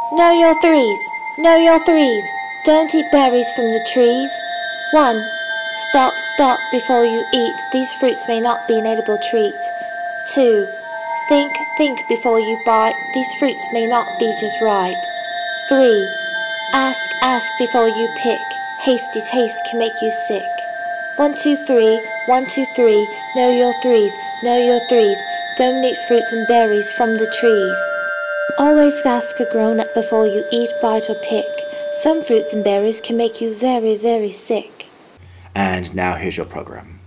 Know your threes. Know your threes. Don't eat berries from the trees. 1. Stop, stop before you eat. These fruits may not be an edible treat. 2. Think, think before you bite. These fruits may not be just right. 3. Ask, ask before you pick. Hasty taste can make you sick. 1, 2, 3. 1, 2, 3. Know your threes. Know your threes. Don't eat fruits and berries from the trees. Always ask a grown-up before you eat, bite or pick. Some fruits and berries can make you very, very sick. And now here's your program.